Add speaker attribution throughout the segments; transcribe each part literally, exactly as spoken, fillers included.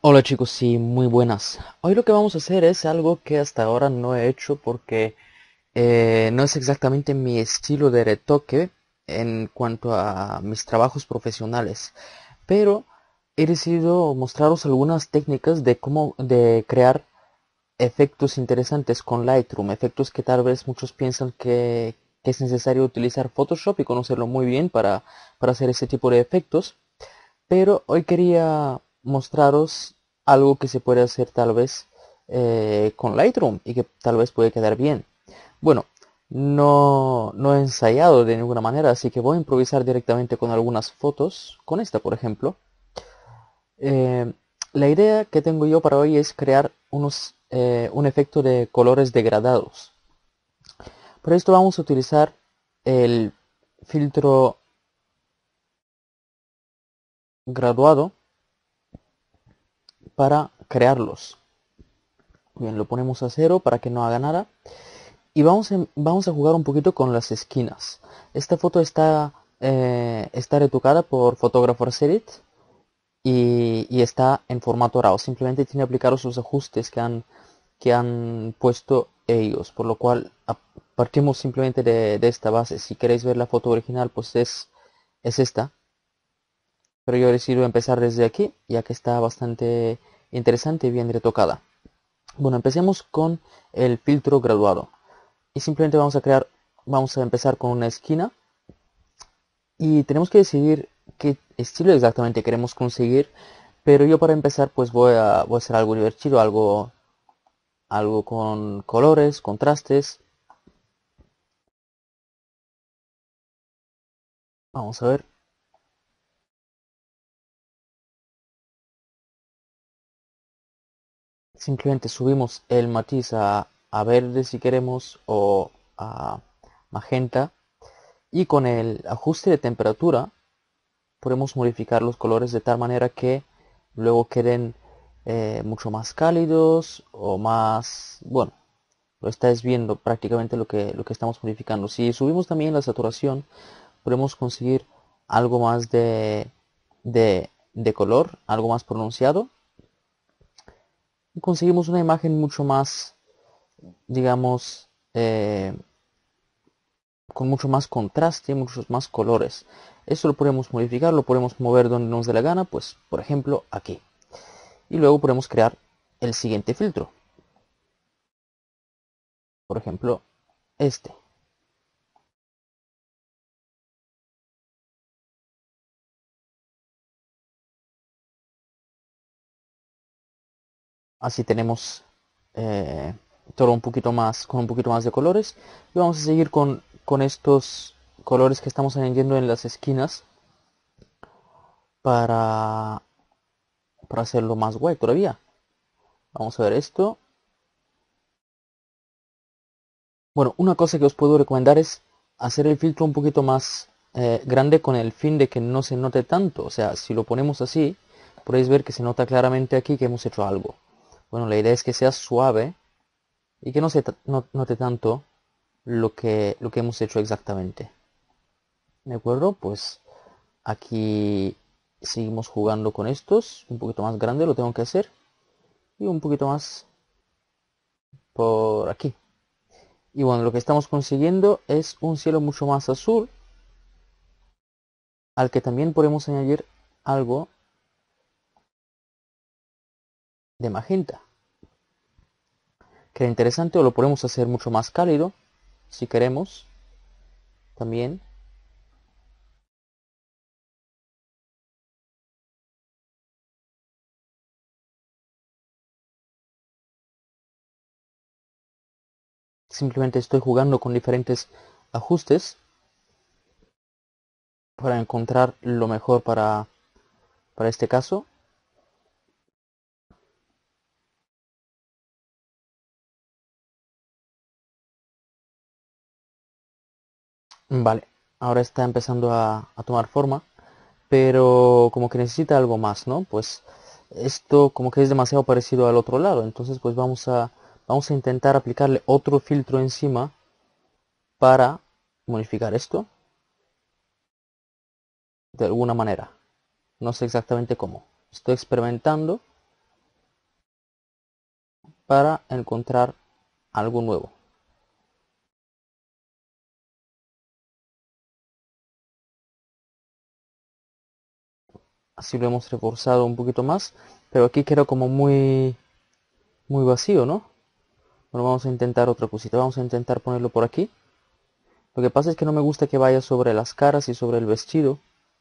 Speaker 1: Hola chicos, sí, muy buenas. Hoy lo que vamos a hacer es algo que hasta ahora no he hecho porque eh, no es exactamente mi estilo de retoque en cuanto a mis trabajos profesionales, pero he decidido mostraros algunas técnicas de cómo de crear efectos interesantes con Lightroom, efectos que tal vez muchos piensan que, que es necesario utilizar Photoshop y conocerlo muy bien para, para hacer ese tipo de efectos. Pero hoy quería mostraros algo que se puede hacer tal vez eh, con Lightroom y que tal vez puede quedar bien. Bueno, no, no he ensayado de ninguna manera, así que voy a improvisar directamente con algunas fotos, con esta por ejemplo. Eh, la idea que tengo yo para hoy es crear unos, eh, un efecto de colores degradados. Para esto vamos a utilizar el filtro graduado para crearlos. Bien, lo ponemos a cero para que no haga nada. Y vamos a, vamos a jugar un poquito con las esquinas. Esta foto está, eh, está retocada por Photographer's Edit y, y está en formato RAW. Simplemente tiene aplicados los ajustes que han, que han puesto ellos. Por lo cual a- partimos simplemente de, de esta base. Si queréis ver la foto original, pues es, es esta. Pero yo he decidido empezar desde aquí, ya que está bastante interesante y bien retocada. Bueno, empecemos con el filtro graduado. Y simplemente vamos a crear, vamos a empezar con una esquina y tenemos que decidir qué estilo exactamente queremos conseguir, pero yo para empezar pues voy a, voy a hacer algo divertido, algo, algo con colores, contrastes. Vamos a ver, simplemente subimos el matiz a, a verde si queremos o a magenta y con el ajuste de temperatura podemos modificar los colores de tal manera que luego queden eh, mucho más cálidos o más, bueno, lo estáis viendo prácticamente lo que, lo que estamos modificando. Si subimos también la saturación, podemos conseguir algo más de, de, de color, algo más pronunciado y conseguimos una imagen mucho más, digamos, eh, con mucho más contraste, muchos más colores. Esto lo podemos modificar, lo podemos mover donde nos dé la gana, pues por ejemplo aquí. Y luego podemos crear el siguiente filtro, por ejemplo este. Así tenemos eh, todo un poquito más, con un poquito más de colores. Y vamos a seguir con, con estos colores que estamos añadiendo en las esquinas para, para hacerlo más guay todavía. Vamos a ver esto. Bueno, una cosa que os puedo recomendar es hacer el filtro un poquito más eh, grande con el fin de que no se note tanto. O sea, si lo ponemos así, podéis ver que se nota claramente aquí que hemos hecho algo. Bueno, la idea es que sea suave y que no se no, note tanto lo que, lo que hemos hecho exactamente. ¿De acuerdo? Pues aquí seguimos jugando con estos. Un poquito más grande lo tengo que hacer. Y un poquito más por aquí. Y bueno, lo que estamos consiguiendo es un cielo mucho más azul, al que también podemos añadir algo de magenta. Queda interesante, o lo podemos hacer mucho más cálido, si queremos, también. Simplemente estoy jugando con diferentes ajustes para encontrar lo mejor para, para este caso. Vale, ahora está empezando a, a tomar forma, pero como que necesita algo más, ¿no? Pues esto como que es demasiado parecido al otro lado, entonces pues vamos a, vamos a intentar aplicarle otro filtro encima para modificar esto de alguna manera. No sé exactamente cómo. Estoy experimentando para encontrar algo nuevo. Así lo hemos reforzado un poquito más, pero aquí queda como muy muy vacío, ¿no? Bueno, vamos a intentar otra cosita, vamos a intentar ponerlo por aquí. Lo que pasa es que no me gusta que vaya sobre las caras y sobre el vestido.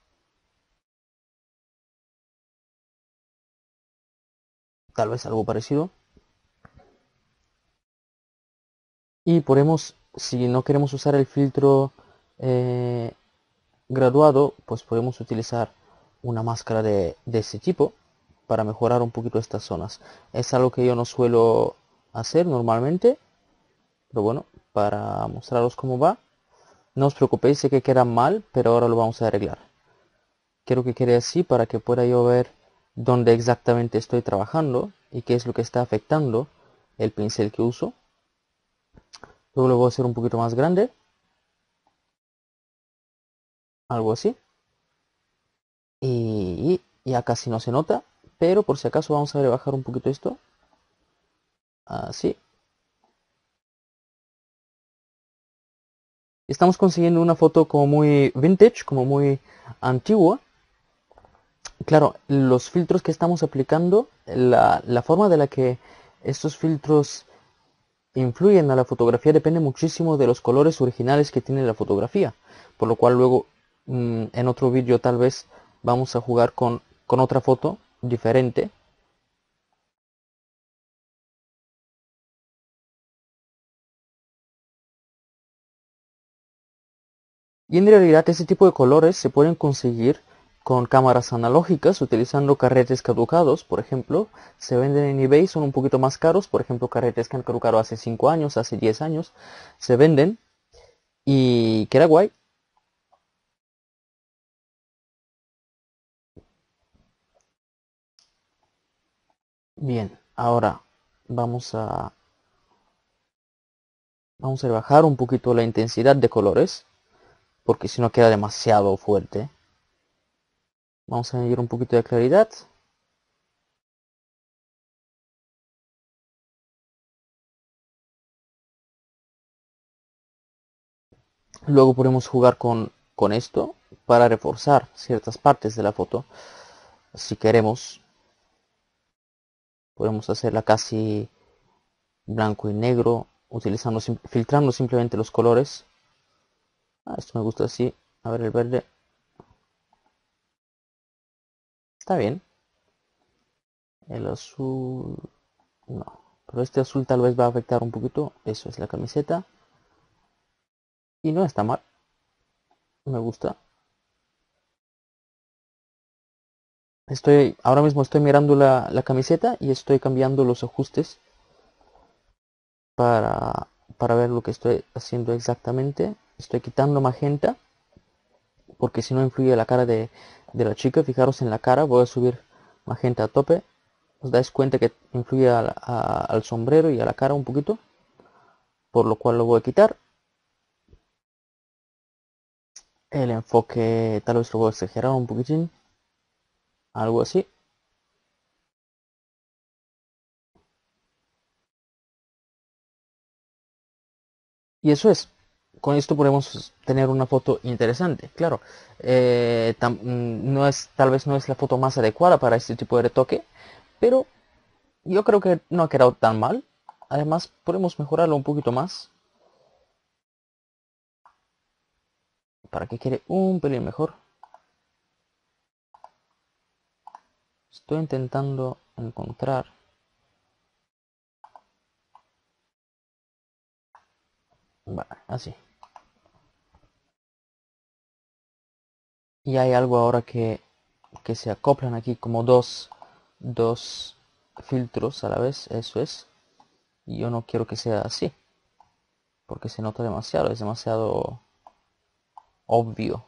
Speaker 1: Tal vez algo parecido. Y podemos, si no queremos usar el filtro eh, graduado, pues podemos utilizar una máscara de, de este tipo para mejorar un poquito estas zonas. Es algo que yo no suelo hacer normalmente, pero bueno, para mostraros cómo va. No os preocupéis, sé que queda mal, pero ahora lo vamos a arreglar. Quiero que quede así para que pueda yo ver dónde exactamente estoy trabajando y qué es lo que está afectando el pincel que uso. Luego lo voy a hacer un poquito más grande, algo así. Y ya casi no se nota, pero por si acaso vamos a rebajar un poquito esto. Así. Estamos consiguiendo una foto como muy vintage, como muy antigua. Claro, los filtros que estamos aplicando, la, la forma de la que estos filtros influyen a la fotografía depende muchísimo de los colores originales que tiene la fotografía. Por lo cual luego mmm, en otro vídeo tal vez vamos a jugar con, con otra foto diferente. Y en realidad ese tipo de colores se pueden conseguir con cámaras analógicas utilizando carretes caducados, por ejemplo. Se venden en eBay, son un poquito más caros, por ejemplo carretes que han caducado hace cinco años, hace diez años, se venden y queda guay. Bien, ahora vamos a, vamos a bajar un poquito la intensidad de colores, porque si no queda demasiado fuerte. Vamos a añadir un poquito de claridad. Luego podemos jugar con, con esto para reforzar ciertas partes de la foto. Si queremos, podemos hacerla casi blanco y negro, utilizando, filtrando simplemente los colores. Ah, esto me gusta así. A ver, el verde. Está bien. El azul. No. Pero este azul tal vez va a afectar un poquito. Eso es la camiseta. Y no está mal. Me gusta. Estoy, ahora mismo estoy mirando la, la camiseta y estoy cambiando los ajustes para, para ver lo que estoy haciendo exactamente. Estoy quitando magenta porque si no influye la cara de, de la chica. Fijaros en la cara, voy a subir magenta a tope. Os dais cuenta que influye a a, al sombrero y a la cara un poquito, por lo cual lo voy a quitar. El enfoque tal vez lo voy a exagerar un poquitín, algo así. Y eso es. Con esto podemos tener una foto interesante, claro. Eh, tam, mm, no es, tal vez no es la foto más adecuada para este tipo de retoque, pero yo creo que no ha quedado tan mal. Además, podemos mejorarlo un poquito más para que quede un pelín mejor. Estoy intentando encontrar. Vale, así. Y hay algo ahora que, que se acoplan aquí como dos, dos filtros a la vez. Eso es. Y yo no quiero que sea así. Porque se nota demasiado. Es demasiado obvio.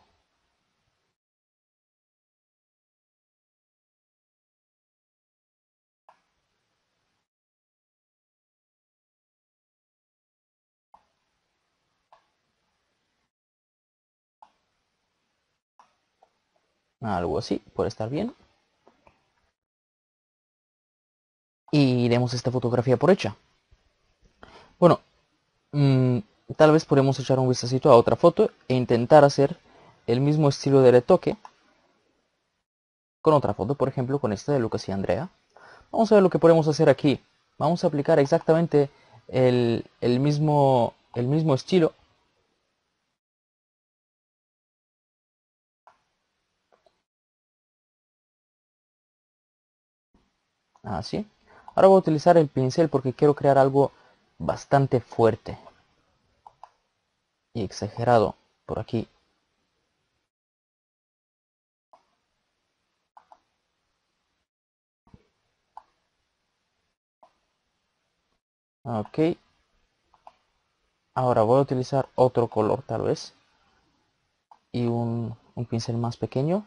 Speaker 1: Algo así. Puede estar bien. y demos esta fotografía por hecha. Bueno, mmm, tal vez podemos echar un vistacito a otra foto e intentar hacer el mismo estilo de retoque con otra foto, por ejemplo con esta de Lucas y Andrea. Vamos a ver lo que podemos hacer aquí. Vamos a aplicar exactamente el, el mismo, el mismo estilo. Así. Ahora voy a utilizar el pincel porque quiero crear algo bastante fuerte y exagerado por aquí. Ok. Ahora voy a utilizar otro color tal vez. Y un, un pincel más pequeño.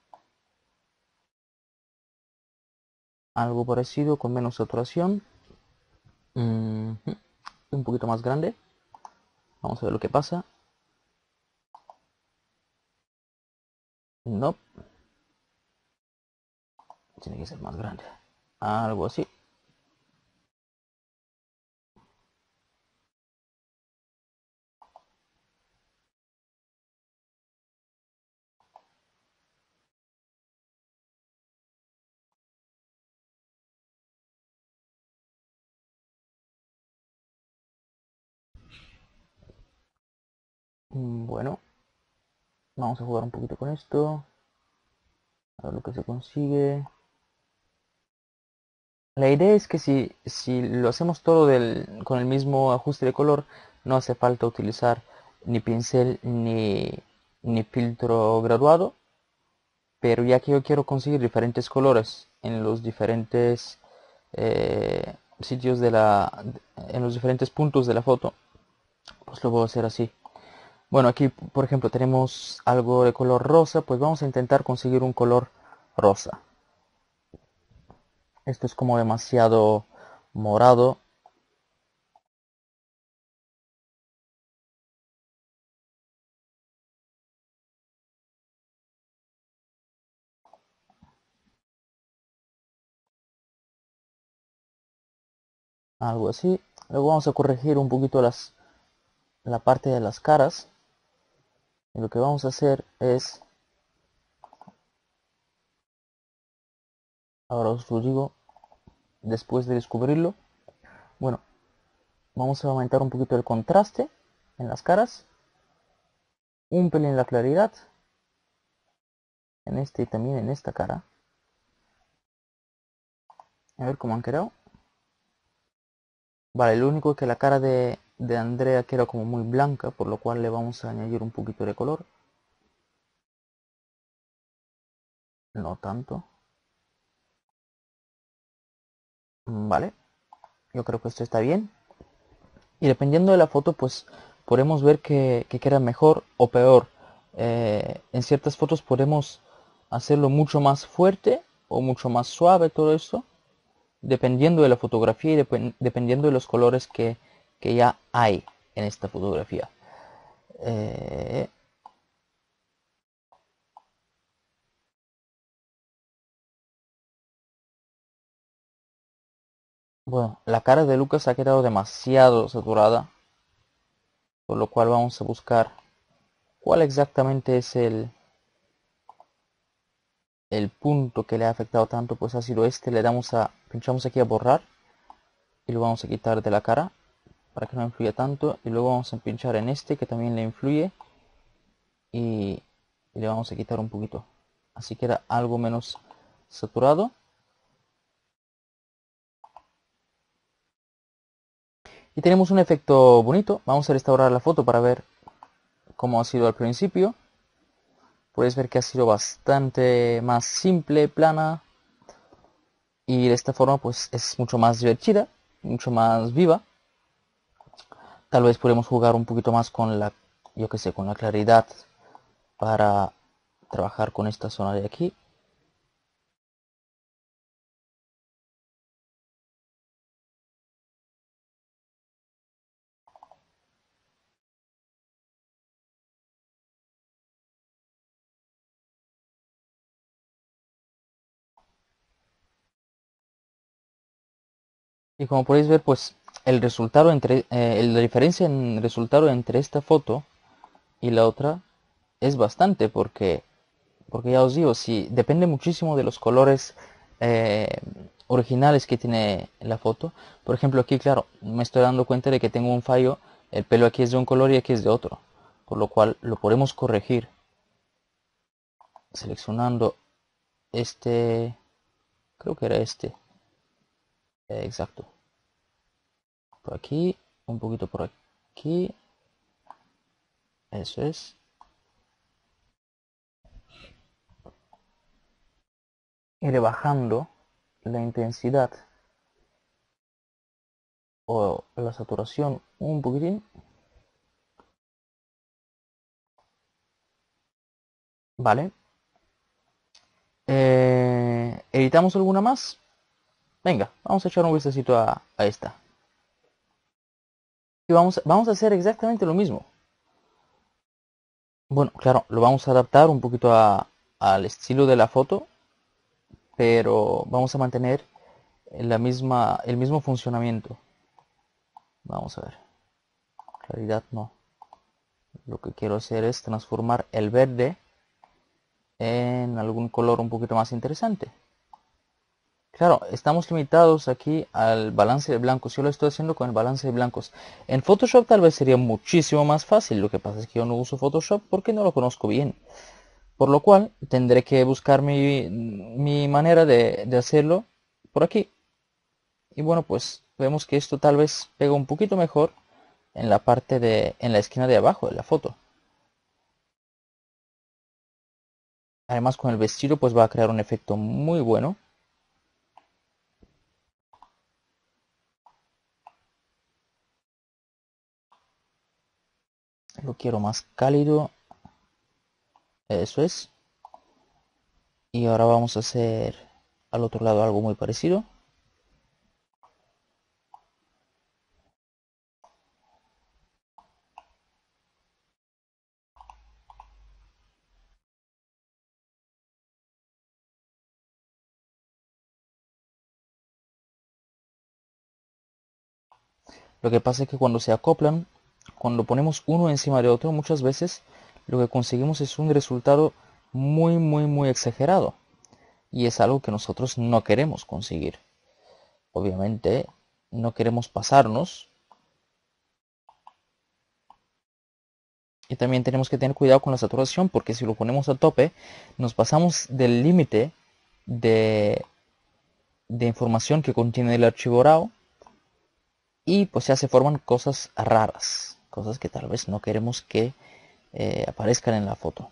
Speaker 1: Algo parecido con menos saturación. Mm -hmm. Un poquito más grande. Vamos a ver lo que pasa. No. Tiene que ser más grande. Algo así. Bueno, vamos a jugar un poquito con esto. A ver lo que se consigue. La idea es que si, si lo hacemos todo del, con el mismo ajuste de color, no hace falta utilizar ni pincel ni, ni filtro graduado. Pero ya que yo quiero conseguir diferentes colores en los diferentes eh, sitios de la, en los diferentes puntos de la foto, pues lo voy a hacer así. Bueno, aquí por ejemplo tenemos algo de color rosa, pues vamos a intentar conseguir un color rosa. Esto es como demasiado morado. Algo así. Luego vamos a corregir un poquito las, la parte de las caras. Y lo que vamos a hacer es, ahora os lo digo, después de descubrirlo, bueno, vamos a aumentar un poquito el contraste en las caras, un pelín la claridad, en este y también en esta cara. A ver cómo han quedado. Vale, lo único es que la cara de, de Andrea queda como muy blanca, por lo cual le vamos a añadir un poquito de color. No tanto. Vale, yo creo que esto está bien. Y dependiendo de la foto, pues podemos ver que, que queda mejor o peor. Eh, en ciertas fotos podemos hacerlo mucho más fuerte o mucho más suave todo esto, dependiendo de la fotografía y dep dependiendo de los colores que, que ya hay en esta fotografía. Eh, bueno, la cara de Lucas ha quedado demasiado saturada, por lo cual vamos a buscar cuál exactamente es el, el punto que le ha afectado tanto. Pues ha sido este. Le damos a, pinchamos aquí a borrar y lo vamos a quitar de la cara para que no influya tanto, y luego vamos a pinchar en este que también le influye y, y le vamos a quitar un poquito, así queda algo menos saturado. Y tenemos un efecto bonito. Vamos a restaurar la foto para ver cómo ha sido al principio. Puedes ver que ha sido bastante más simple, plana, y de esta forma pues es mucho más divertida, mucho más viva. Tal vez podemos jugar un poquito más con la, yo que sé, con la claridad para trabajar con esta zona de aquí. Y como podéis ver, pues el resultado entre eh, la diferencia en resultado entre esta foto y la otra es bastante, porque porque ya os digo, si depende muchísimo de los colores eh, originales que tiene la foto. Por ejemplo, aquí, claro, me estoy dando cuenta de que tengo un fallo. El pelo aquí es de un color y aquí es de otro, por lo cual lo podemos corregir seleccionando este, creo que era este, eh, exacto, por aquí, un poquito por aquí, eso es. Ir bajando la intensidad o la saturación un poquitín. Vale. Eh, ¿editamos alguna más? Venga, vamos a echar un vistacito a, a esta. Y vamos, vamos a hacer exactamente lo mismo. Bueno, claro, lo vamos a adaptar un poquito a- al estilo de la foto, pero vamos a mantener la misma, el mismo funcionamiento. Vamos a ver. Claridad no. Lo que quiero hacer es transformar el verde en algún color un poquito más interesante. Claro, estamos limitados aquí al balance de blancos. Yo lo estoy haciendo con el balance de blancos. En Photoshop tal vez sería muchísimo más fácil. Lo que pasa es que yo no uso Photoshop porque no lo conozco bien. Por lo cual tendré que buscar mi, mi manera de, de hacerlo por aquí. Y bueno, pues vemos que esto tal vez pega un poquito mejor en la parte de, en la esquina de abajo de la foto. Además con el vestido pues va a crear un efecto muy bueno. Lo quiero más cálido. Eso es. Y ahora vamos a hacer al otro lado algo muy parecido. Lo que pasa es que cuando se acoplan, cuando ponemos uno encima de otro, muchas veces lo que conseguimos es un resultado muy, muy, muy exagerado. Y es algo que nosotros no queremos conseguir. Obviamente, no queremos pasarnos. Y también tenemos que tener cuidado con la saturación, porque si lo ponemos a tope, nos pasamos del límite de, de información que contiene el archivo RAW y pues ya se forman cosas raras, cosas que tal vez no queremos que eh, aparezcan en la foto.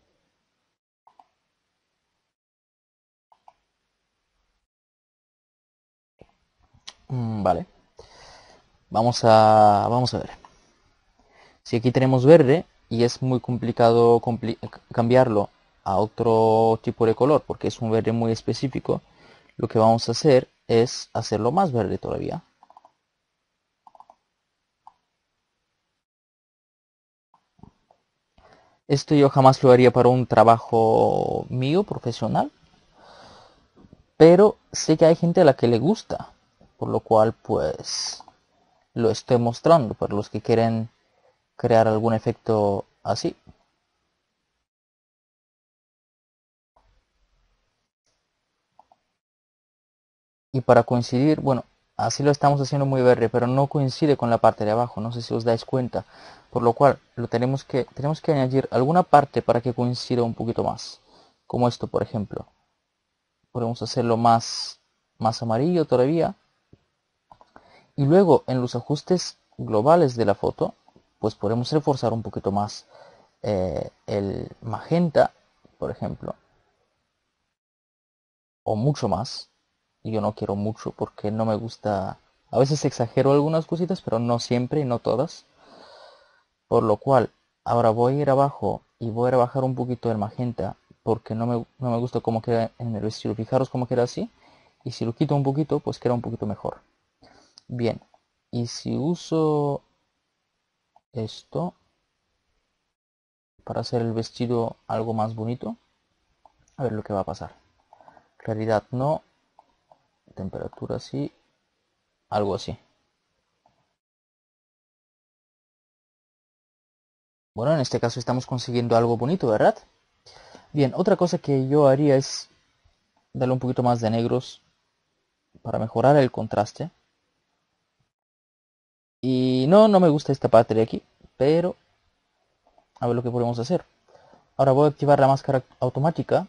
Speaker 1: Mm, vale, vamos a, vamos a ver. Si aquí tenemos verde y es muy complicado compli cambiarlo a otro tipo de color porque es un verde muy específico, lo que vamos a hacer es hacerlo más verde todavía. Esto yo jamás lo haría para un trabajo mío profesional, pero sé que hay gente a la que le gusta, por lo cual pues lo estoy mostrando para los que quieren crear algún efecto así. Y para coincidir, bueno, así lo estamos haciendo muy verde, pero no coincide con la parte de abajo, no sé si os dais cuenta. Por lo cual lo tenemos que, tenemos que añadir alguna parte para que coincida un poquito más. Como esto, por ejemplo. Podemos hacerlo más, más amarillo todavía. Y luego en los ajustes globales de la foto, pues podemos reforzar un poquito más eh, el magenta, por ejemplo, o mucho más. Yo no quiero mucho porque no me gusta. A veces exagero algunas cositas, pero no siempre y no todas. Por lo cual, ahora voy a ir abajo y voy a bajar un poquito el magenta porque no me, no me gusta cómo queda en el vestido. Fijaros cómo queda así. Y si lo quito un poquito, pues queda un poquito mejor. Bien. Y si uso esto para hacer el vestido algo más bonito, a ver lo que va a pasar. Claridad no. Temperatura sí. algo así. Bueno, en este caso estamos consiguiendo algo bonito, ¿verdad? Bien, otra cosa que yo haría es darle un poquito más de negros para mejorar el contraste. Y no, no me gusta esta parte de aquí, pero a ver lo que podemos hacer. Ahora voy a activar la máscara automática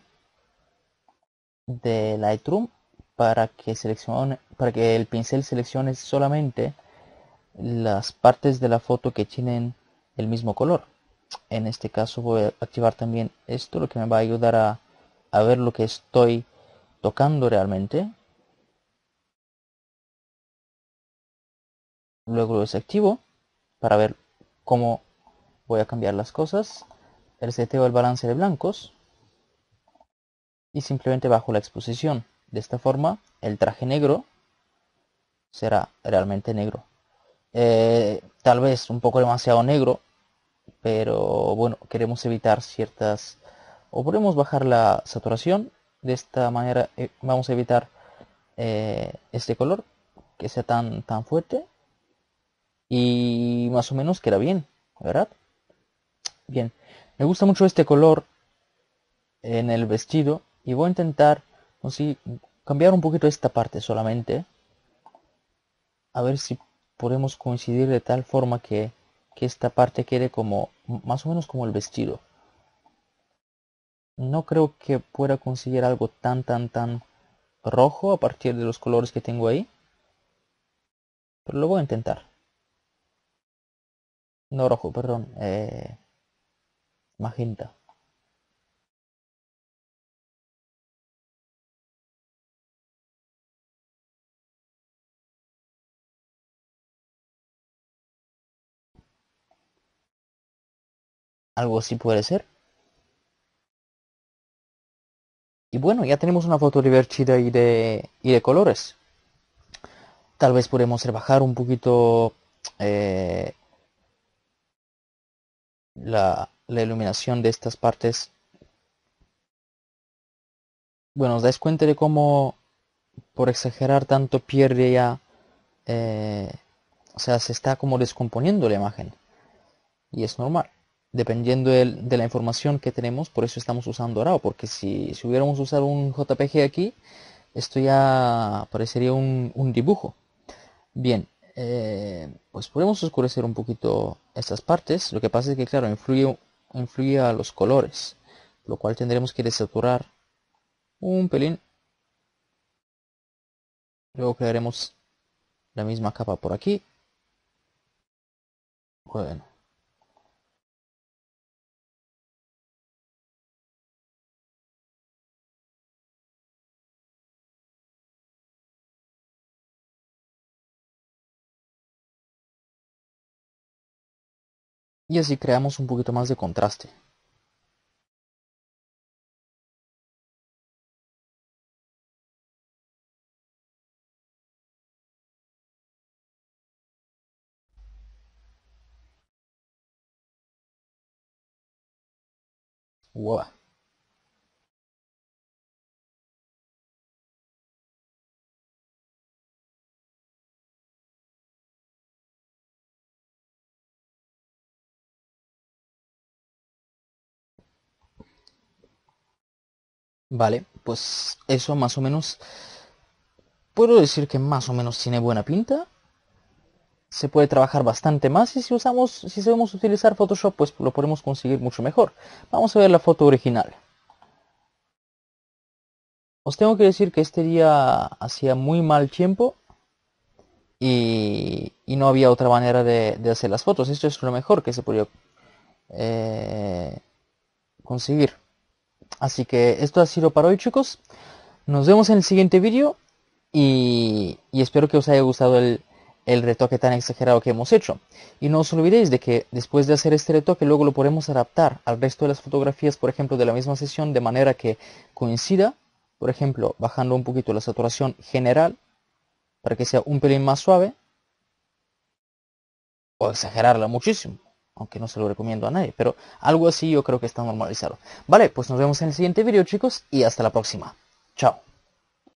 Speaker 1: de Lightroom para que seleccione, para que el pincel seleccione solamente las partes de la foto que tienen el mismo color. En este caso voy a activar también esto, lo que me va a ayudar a, a ver lo que estoy tocando realmente. Luego lo desactivo para ver cómo voy a cambiar las cosas. Reseteo el balance de blancos y simplemente bajo la exposición. De esta forma el traje negro será realmente negro. Eh, tal vez un poco demasiado negro, pero bueno, queremos evitar ciertas, o podemos bajar la saturación. De esta manera eh, vamos a evitar eh, este color que sea tan tan fuerte, y más o menos queda bien, ¿verdad? Bien, me gusta mucho este color en el vestido y voy a intentar, no sé, cambiar un poquito esta parte solamente, a ver si podemos coincidir de tal forma que, que esta parte quede como más o menos como el vestido. No creo que pueda conseguir algo tan tan tan rojo a partir de los colores que tengo ahí, pero lo voy a intentar. No rojo, perdón, eh, magenta. Algo así puede ser. Y bueno, ya tenemos una foto divertida y de, y de colores. Tal vez podemos rebajar un poquito eh, la, la iluminación de estas partes. Bueno, os dais cuenta de cómo por exagerar tanto pierde ya, eh, o sea, se está como descomponiendo la imagen. Y es normal, dependiendo de, de la información que tenemos. Por eso estamos usando RAW, porque si, si hubiéramos usado un J P G aquí, esto ya parecería un, un dibujo. Bien, eh, pues podemos oscurecer un poquito estas partes. Lo que pasa es que, claro, influye, influye a los colores, lo cual tendremos que desaturar un pelín. Luego crearemos la misma capa por aquí. Bueno, y así creamos un poquito más de contraste. Wow. Vale, pues eso más o menos, puedo decir que más o menos tiene buena pinta. Se puede trabajar bastante más, y si usamos, si sabemos utilizar Photoshop, pues lo podemos conseguir mucho mejor. Vamos a ver la foto original. Os tengo que decir que este día hacía muy mal tiempo y, y no había otra manera de, de hacer las fotos. Esto es lo mejor que se podía eh, conseguir. Así que esto ha sido para hoy, chicos. Nos vemos en el siguiente vídeo y, y espero que os haya gustado el, el retoque tan exagerado que hemos hecho. Y no os olvidéis de que después de hacer este retoque luego lo podemos adaptar al resto de las fotografías, por ejemplo, de la misma sesión, de manera que coincida, por ejemplo, bajando un poquito la saturación general para que sea un pelín más suave, o exagerarla muchísimo, aunque no se lo recomiendo a nadie, pero algo así yo creo que está normalizado. Vale, pues nos vemos en el siguiente vídeo, chicos, y hasta la próxima. Chao.